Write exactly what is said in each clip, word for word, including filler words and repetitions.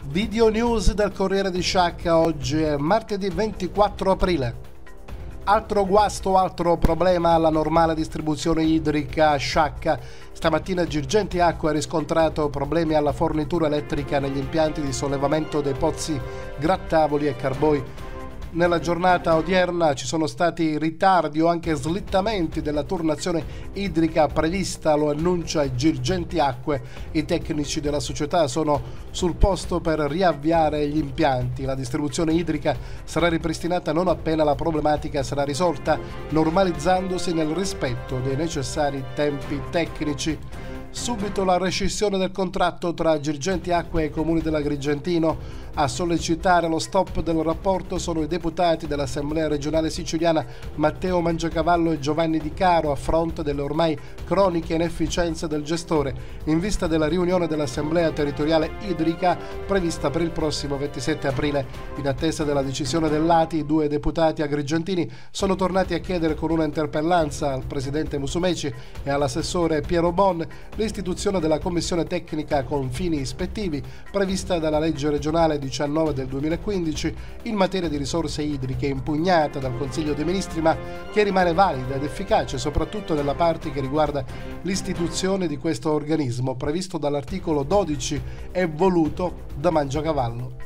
Video news del Corriere di Sciacca. Oggi è martedì ventiquattro aprile. Altro guasto, altro problema alla normale distribuzione idrica a Sciacca. Stamattina Girgenti Acque ha riscontrato problemi alla fornitura elettrica negli impianti di sollevamento dei pozzi Grattavoli e Carboi. Nella giornata odierna ci sono stati ritardi o anche slittamenti della turnazione idrica prevista, lo annuncia Girgenti Acque. I tecnici della società sono sul posto per riavviare gli impianti. La distribuzione idrica sarà ripristinata non appena la problematica sarà risolta, normalizzandosi nel rispetto dei necessari tempi tecnici. Subito la rescissione del contratto tra Girgenti Acque e i comuni dell'Agrigentino. A sollecitare lo stop del rapporto sono i deputati dell'Assemblea regionale siciliana Matteo Mangiacavallo e Giovanni Di Caro, a fronte delle ormai croniche inefficienze del gestore, in vista della riunione dell'Assemblea territoriale idrica prevista per il prossimo ventisette aprile. In attesa della decisione dell'A T I, i due deputati agrigentini sono tornati a chiedere con una interpellanza al presidente Musumeci e all'assessore Piero Bon l'istituzione della commissione tecnica con fini ispettivi prevista dalla legge regionale diciannove del duemilaquindici in materia di risorse idriche, impugnata dal Consiglio dei Ministri, ma che rimane valida ed efficace soprattutto nella parte che riguarda l'istituzione di questo organismo previsto dall'articolo dodici e voluto da Mangiacavallo.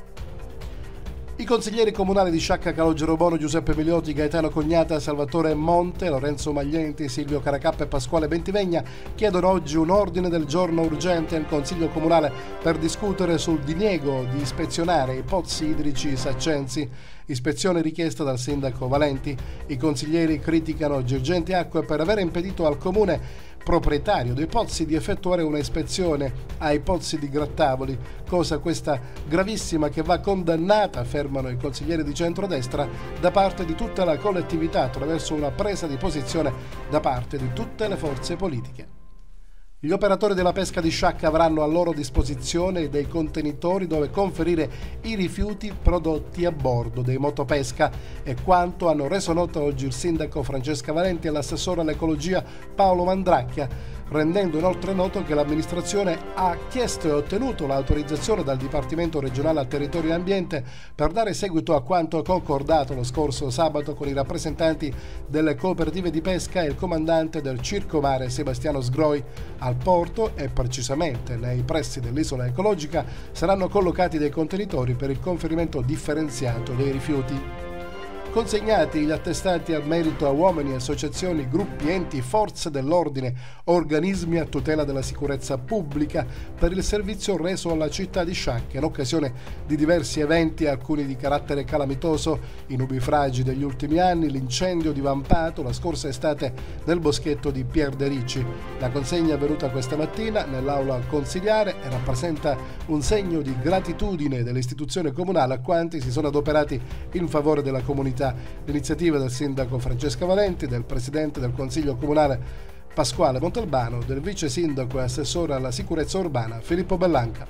I consiglieri comunali di Sciacca Calogero Bono, Giuseppe Miliotti, Gaetano Cognata, Salvatore Monte, Lorenzo Maglienti, Silvio Caracappa e Pasquale Bentivegna chiedono oggi un ordine del giorno urgente al Consiglio Comunale per discutere sul diniego di ispezionare i pozzi idrici saccensi. Ispezione richiesta dal sindaco Valenti. I consiglieri criticano Girgenti Acque per aver impedito al comune proprietario dei pozzi di effettuare una ispezione ai pozzi di Grattavoli, cosa questa gravissima che va condannata, affermano i consiglieri di centrodestra, da parte di tutta la collettività attraverso una presa di posizione da parte di tutte le forze politiche. Gli operatori della pesca di Sciacca avranno a loro disposizione dei contenitori dove conferire i rifiuti prodotti a bordo dei motopesca, e quanto hanno reso noto oggi il sindaco Francesca Valenti e l'assessore all'ecologia Paolo Mandracchia, rendendo inoltre noto che l'amministrazione ha chiesto e ottenuto l'autorizzazione dal Dipartimento regionale a territorio e ambiente per dare seguito a quanto concordato lo scorso sabato con i rappresentanti delle cooperative di pesca e il comandante del Circomare Sebastiano Sgroi. Al porto, e precisamente nei pressi dell'isola ecologica, saranno collocati dei contenitori per il conferimento differenziato dei rifiuti. Consegnati gli attestati al merito a uomini, associazioni, gruppi, enti, forze dell'ordine, organismi a tutela della sicurezza pubblica per il servizio reso alla città di Sciacca in occasione di diversi eventi, alcuni di carattere calamitoso, i nubifragi degli ultimi anni, l'incendio di Vampato, la scorsa estate nel boschetto di Pierderici. La consegna è avvenuta questa mattina nell'aula consiliare e rappresenta un segno di gratitudine dell'istituzione comunale a quanti si sono adoperati in favore della comunità. L'iniziativa del sindaco Francesca Valenti, del presidente del Consiglio Comunale Pasquale Montalbano, del vice sindaco e assessore alla sicurezza urbana Filippo Bellanca.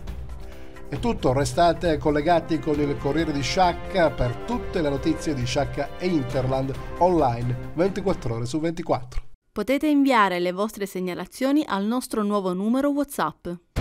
È tutto, restate collegati con il Corriere di Sciacca per tutte le notizie di Sciacca e Interland online ventiquattro ore su ventiquattro. Potete inviare le vostre segnalazioni al nostro nuovo numero WhatsApp